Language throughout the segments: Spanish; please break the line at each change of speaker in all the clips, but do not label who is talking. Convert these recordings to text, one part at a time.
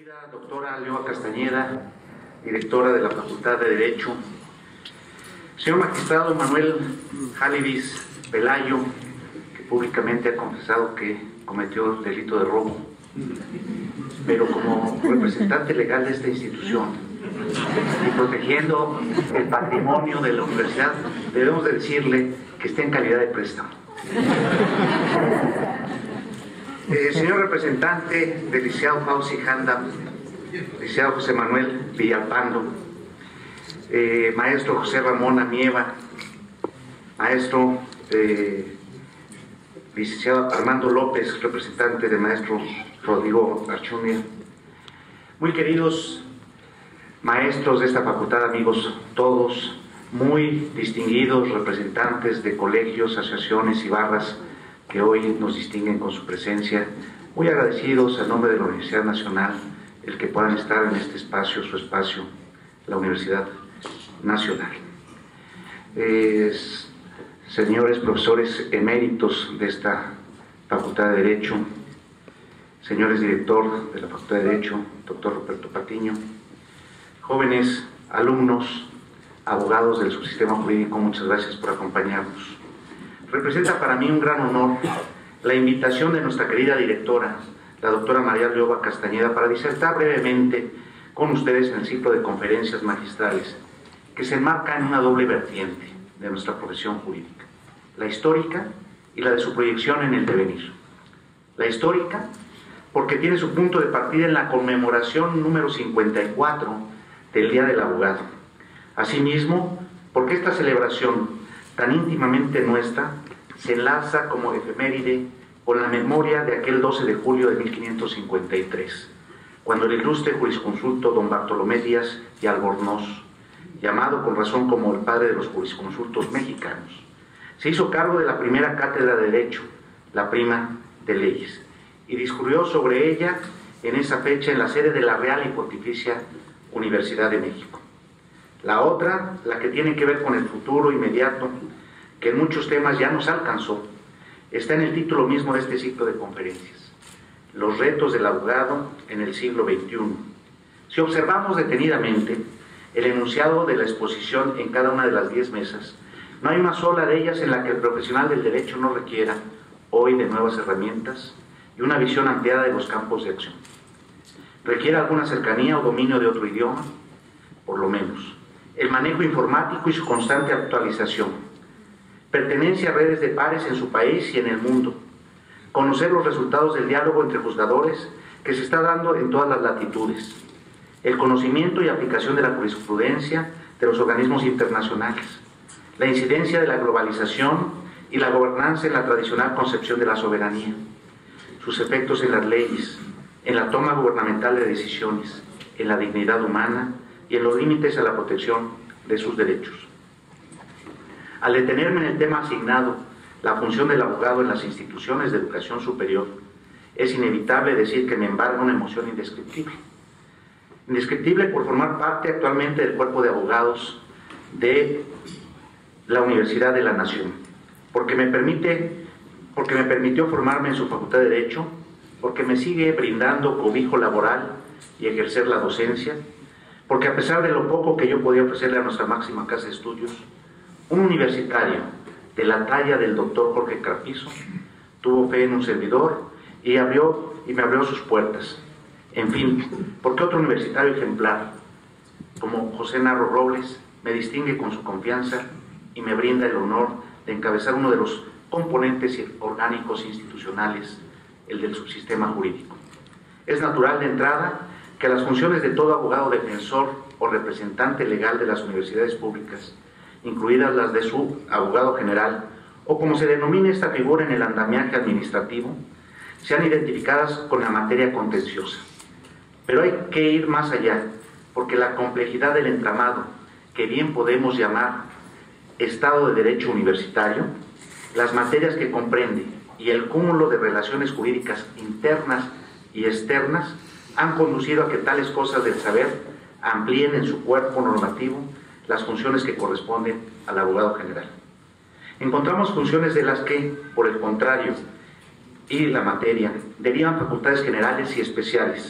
Querida doctora Leoa Castañeda, directora de la Facultad de Derecho, señor magistrado Manuel Jalivis Pelayo, que públicamente ha confesado que cometió el delito de robo, pero como representante legal de esta institución y protegiendo el patrimonio de la universidad, debemos de decirle que está en calidad de préstamo. Señor representante del licenciado Fauci Handam, licenciado José Manuel Villalpando, maestro José Ramón Amieva, maestro licenciado Armando López, representante del maestro Rodrigo Archundia, muy queridos maestros de esta facultad, amigos todos, muy distinguidos representantes de colegios, asociaciones y barras que hoy nos distinguen con su presencia, muy agradecidos a nombre de la Universidad Nacional el que puedan estar en este espacio, su espacio, la Universidad Nacional. Señores profesores eméritos de esta Facultad de Derecho, señores director de la Facultad de Derecho, doctor Roberto Patiño, jóvenes alumnos, abogados del subsistema jurídico, muchas gracias por acompañarnos. Representa para mí un gran honor la invitación de nuestra querida directora, la doctora María Leoa Castañeda, para disertar brevemente con ustedes en el ciclo de conferencias magistrales que se enmarca en una doble vertiente de nuestra profesión jurídica, la histórica y la de su proyección en el devenir. La histórica, porque tiene su punto de partida en la conmemoración número 54 del Día del Abogado. Asimismo, porque esta celebración tan íntimamente nuestra se enlaza como efeméride con la memoria de aquel 12 de julio de 1553, cuando el ilustre jurisconsulto don Bartolomé Díaz y Albornoz, llamado con razón como el padre de los jurisconsultos mexicanos, se hizo cargo de la primera cátedra de Derecho, la prima de Leyes, y discurrió sobre ella en esa fecha en la sede de la Real y Pontificia Universidad de México. La otra, la que tiene que ver con el futuro inmediato, que en muchos temas ya nos alcanzó, está en el título mismo de este ciclo de conferencias: Los retos del abogado en el siglo XXI. Si observamos detenidamente el enunciado de la exposición en cada una de las 10 mesas, no hay una sola de ellas en la que el profesional del derecho no requiera hoy de nuevas herramientas y una visión ampliada de los campos de acción. ¿Requiere alguna cercanía o dominio de otro idioma? Por lo menos. El manejo informático y su constante actualización, pertenencia a redes de pares en su país y en el mundo, conocer los resultados del diálogo entre juzgadores que se está dando en todas las latitudes, el conocimiento y aplicación de la jurisprudencia de los organismos internacionales, la incidencia de la globalización y la gobernanza en la tradicional concepción de la soberanía, sus efectos en las leyes, en la toma gubernamental de decisiones, en la dignidad humana y en los límites a la protección de sus derechos. Al detenerme en el tema asignado, la función del abogado en las instituciones de educación superior, es inevitable decir que me embarga una emoción indescriptible. Indescriptible por formar parte actualmente del cuerpo de abogados de la Universidad de la Nación, porque me permitió formarme en su Facultad de Derecho, porque me sigue brindando cobijo laboral y ejercer la docencia, porque a pesar de lo poco que yo podía ofrecerle a nuestra máxima casa de estudios, un universitario de la talla del doctor Jorge Carpizo tuvo fe en un servidor y me abrió sus puertas. En fin, porque otro universitario ejemplar, como José Narro Robles, me distingue con su confianza y me brinda el honor de encabezar uno de los componentes orgánicos institucionales, el del subsistema jurídico. Es natural de entrada que las funciones de todo abogado defensor o representante legal de las universidades públicas, incluidas las de su abogado general, o como se denomine esta figura en el andamiaje administrativo, sean identificadas con la materia contenciosa. Pero hay que ir más allá, porque la complejidad del entramado, que bien podemos llamar Estado de Derecho Universitario, las materias que comprende y el cúmulo de relaciones jurídicas internas y externas, han conducido a que tales cosas del saber amplíen en su cuerpo normativo las funciones que corresponden al abogado general. Encontramos funciones de las que, por el contrario, y la materia, derivan facultades generales y especiales,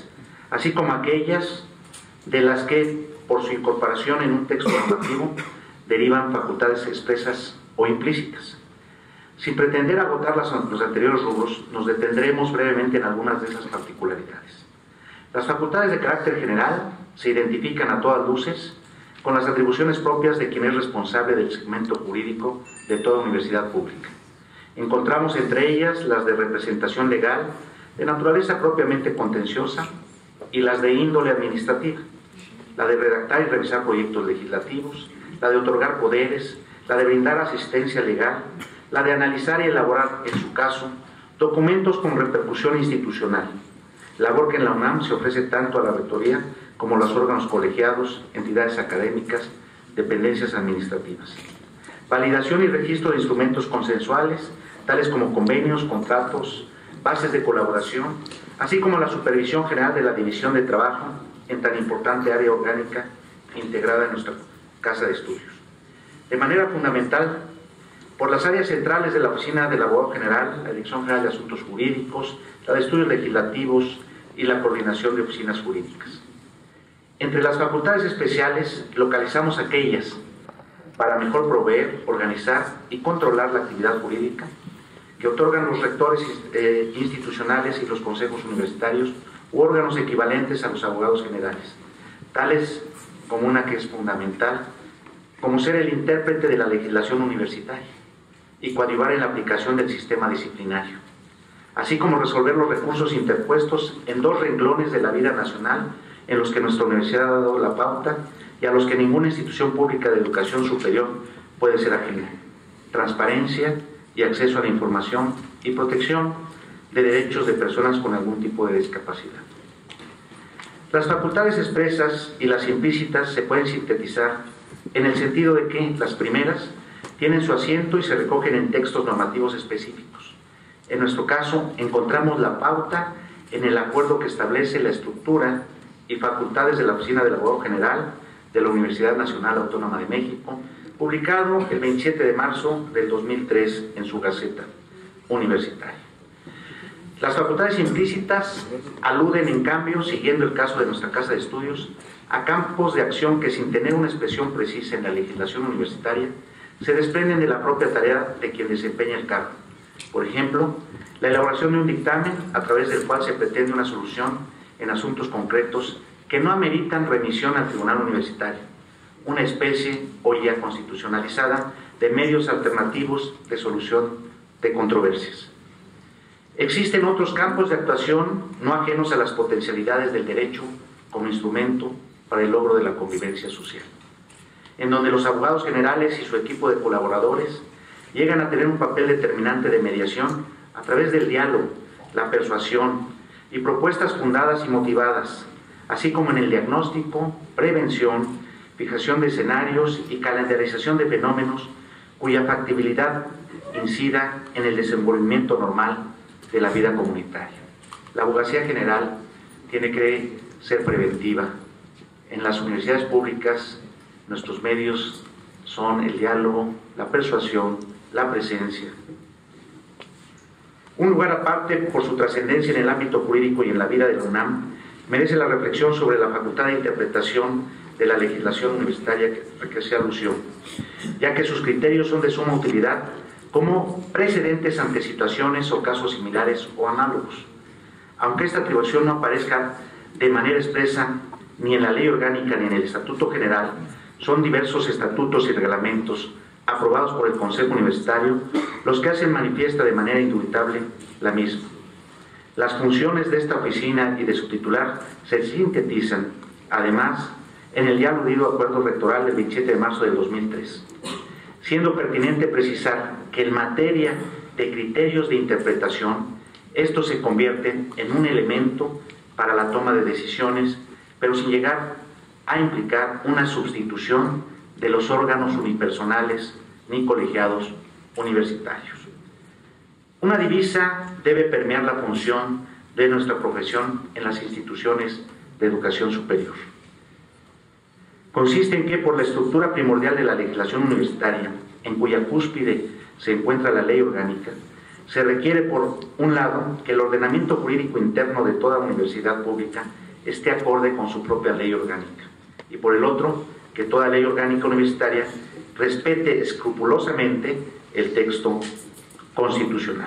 así como aquellas de las que, por su incorporación en un texto normativo, derivan facultades expresas o implícitas. Sin pretender agotar los anteriores rubros, nos detendremos brevemente en algunas de esas particularidades. Las facultades de carácter general se identifican a todas luces con las atribuciones propias de quien es responsable del segmento jurídico de toda universidad pública. Encontramos entre ellas las de representación legal, de naturaleza propiamente contenciosa, y las de índole administrativa, la de redactar y revisar proyectos legislativos, la de otorgar poderes, la de brindar asistencia legal, la de analizar y elaborar, en su caso, documentos con repercusión institucional, labor que en la UNAM se ofrece tanto a la rectoría como a los órganos colegiados, entidades académicas, dependencias administrativas. Validación y registro de instrumentos consensuales, tales como convenios, contratos, bases de colaboración, así como la supervisión general de la división de trabajo en tan importante área orgánica integrada en nuestra Casa de Estudios. De manera fundamental, por las áreas centrales de la Oficina del Abogado General, la Dirección General de Asuntos Jurídicos, la de Estudios Legislativos y la Coordinación de Oficinas Jurídicas. Entre las facultades especiales localizamos aquellas para mejor proveer, organizar y controlar la actividad jurídica que otorgan los rectores institucionales y los consejos universitarios u órganos equivalentes a los abogados generales, tales como una que es fundamental, como ser el intérprete de la legislación universitaria y coadyuvar en la aplicación del sistema disciplinario, así como resolver los recursos interpuestos en dos renglones de la vida nacional en los que nuestra universidad ha dado la pauta y a los que ninguna institución pública de educación superior puede ser ajena: transparencia y acceso a la información y protección de derechos de personas con algún tipo de discapacidad. Las facultades expresas y las implícitas se pueden sintetizar en el sentido de que las primeras tienen su asiento y se recogen en textos normativos específicos. En nuestro caso, encontramos la pauta en el acuerdo que establece la estructura y facultades de la Oficina del Abogado General de la Universidad Nacional Autónoma de México, publicado el 27 de marzo del 2003 en su Gaceta Universitaria. Las facultades implícitas aluden, en cambio, siguiendo el caso de nuestra Casa de Estudios, a campos de acción que, sin tener una expresión precisa en la legislación universitaria, se desprenden de la propia tarea de quien desempeña el cargo. Por ejemplo, la elaboración de un dictamen a través del cual se pretende una solución en asuntos concretos que no ameritan remisión al tribunal universitario, una especie, hoy ya constitucionalizada, de medios alternativos de solución de controversias. Existen otros campos de actuación no ajenos a las potencialidades del derecho como instrumento para el logro de la convivencia social, en donde los abogados generales y su equipo de colaboradores llegan a tener un papel determinante de mediación a través del diálogo, la persuasión y propuestas fundadas y motivadas, así como en el diagnóstico, prevención, fijación de escenarios y calendarización de fenómenos cuya factibilidad incida en el desenvolvimiento normal de la vida comunitaria. La abogacía general tiene que ser preventiva. En las universidades públicas, nuestros medios son el diálogo, la persuasión, la presencia. Un lugar aparte, por su trascendencia en el ámbito jurídico y en la vida de la UNAM, merece la reflexión sobre la facultad de interpretación de la legislación universitaria que se alusió, ya que sus criterios son de suma utilidad como precedentes ante situaciones o casos similares o análogos. Aunque esta atribución no aparezca de manera expresa ni en la ley orgánica ni en el Estatuto General, son diversos estatutos y reglamentos aprobados por el Consejo Universitario los que hacen manifiesta de manera indubitable la misma. Las funciones de esta oficina y de su titular se sintetizan, además, en el ya aludido acuerdo rectoral del 27 de marzo del 2003, siendo pertinente precisar que en materia de criterios de interpretación, estos se convierten en un elemento para la toma de decisiones, pero sin llegar a implicar una sustitución de los órganos unipersonales ni colegiados universitarios. Una divisa debe permear la función de nuestra profesión en las instituciones de educación superior. Consiste en que, por la estructura primordial de la legislación universitaria, en cuya cúspide se encuentra la ley orgánica, se requiere, por un lado, que el ordenamiento jurídico interno de toda universidad pública esté acorde con su propia ley orgánica. Y por el otro, que toda ley orgánica universitaria respete escrupulosamente el texto constitucional.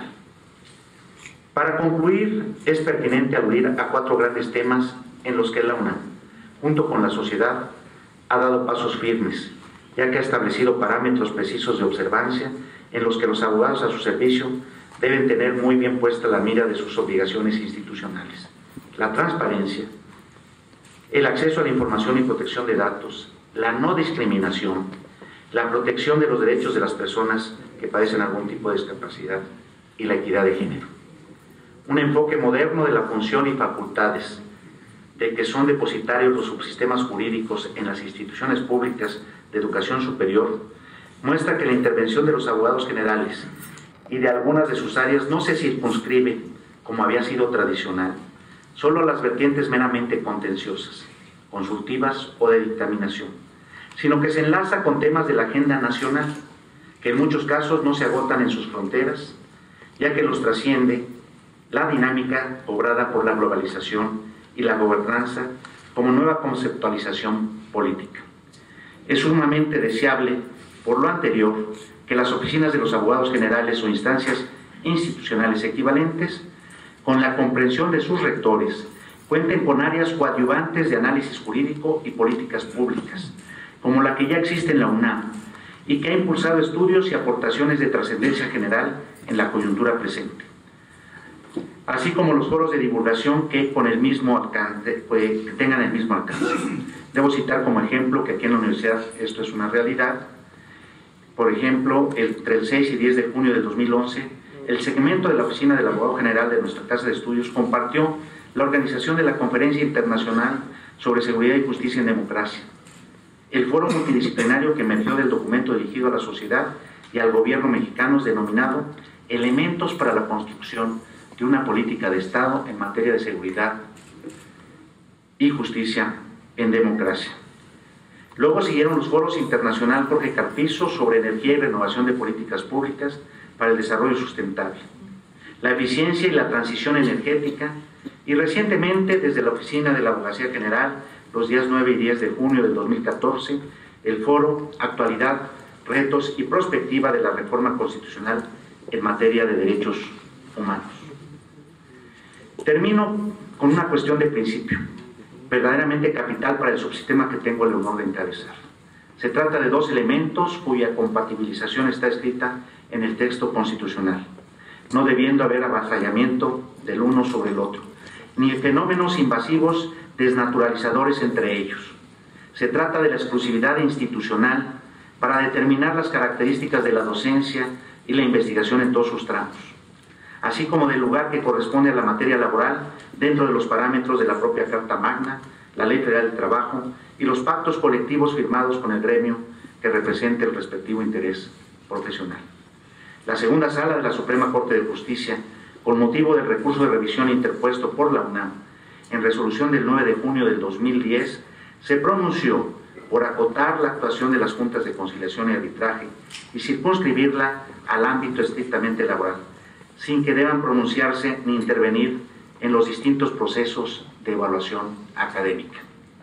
Para concluir, es pertinente aludir a 4 grandes temas en los que la UNAM, junto con la sociedad, ha dado pasos firmes, ya que ha establecido parámetros precisos de observancia en los que los abogados a su servicio deben tener muy bien puesta la mira de sus obligaciones institucionales: la transparencia, el acceso a la información y protección de datos, la no discriminación, la protección de los derechos de las personas que padecen algún tipo de discapacidad y la equidad de género. Un enfoque moderno de la función y facultades de que son depositarios los subsistemas jurídicos en las instituciones públicas de educación superior muestra que la intervención de los abogados generales y de algunas de sus áreas no se circunscribe, como había sido tradicional, solo a las vertientes meramente contenciosas, consultivas o de dictaminación, sino que se enlaza con temas de la agenda nacional, que en muchos casos no se agotan en sus fronteras, ya que los trasciende la dinámica obrada por la globalización y la gobernanza como nueva conceptualización política. Es sumamente deseable, por lo anterior, que las oficinas de los abogados generales o instancias institucionales equivalentes, con la comprensión de sus rectores, cuenten con áreas coadyuvantes de análisis jurídico y políticas públicas, como la que ya existe en la UNAM, y que ha impulsado estudios y aportaciones de trascendencia general en la coyuntura presente, así como los foros de divulgación que con el mismo alcance, que tengan el mismo alcance. Debo citar como ejemplo que aquí en la universidad esto es una realidad. Por ejemplo, entre el 6 y 10 de junio del 2011, el segmento de la Oficina del Abogado General de nuestra Casa de Estudios compartió la organización de la Conferencia Internacional sobre Seguridad y Justicia en Democracia, el foro multidisciplinario que emergió del documento dirigido a la sociedad y al gobierno mexicanos denominado Elementos para la construcción de una política de Estado en materia de seguridad y justicia en democracia. Luego siguieron los foros internacional Jorge Carpizo sobre energía y renovación de políticas públicas para el desarrollo sustentable, la eficiencia y la transición energética, y recientemente desde la Oficina de la Abogacía General, los días 9 y 10 de junio del 2014, el foro Actualidad, Retos y Prospectiva de la Reforma Constitucional en materia de derechos humanos. Termino con una cuestión de principio, verdaderamente capital para el subsistema que tengo el honor de encabezar. Se trata de 2 elementos cuya compatibilización está escrita en el texto constitucional, no debiendo haber avasallamiento del uno sobre el otro, ni fenómenos invasivos desnaturalizadores entre ellos. Se trata de la exclusividad institucional para determinar las características de la docencia y la investigación en todos sus tramos, así como del lugar que corresponde a la materia laboral dentro de los parámetros de la propia Carta Magna, la Ley Federal del Trabajo y los pactos colectivos firmados con el gremio que represente el respectivo interés profesional. La segunda sala de la Suprema Corte de Justicia, con motivo del recurso de revisión interpuesto por la UNAM en resolución del 9 de junio del 2010, se pronunció por acotar la actuación de las juntas de conciliación y arbitraje y circunscribirla al ámbito estrictamente laboral, sin que deban pronunciarse ni intervenir en los distintos procesos de evaluación académica.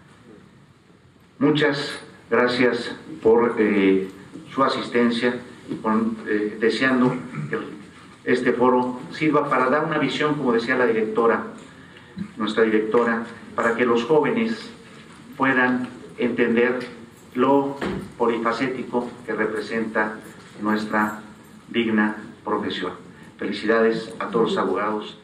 Muchas gracias por su asistencia y deseando que este foro sirva para dar una visión, como decía la directora, nuestra directora, para que los jóvenes puedan entender lo polifacético que representa nuestra digna profesión. Felicidades a todos los abogados